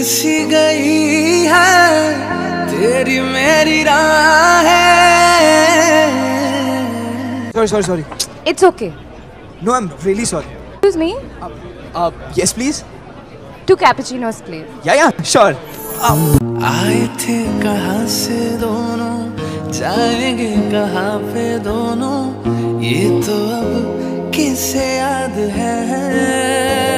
सी गई है तेरी मेरी राहें। Sorry. It's okay. No, I'm really sorry. Excuse me. Yes, please. 2 cappuccinos, please. Yeah, sure. आए थे कहाँ से दोनों, जाएंगे कहाँ पे दोनों, ये तो अब किसे याद है।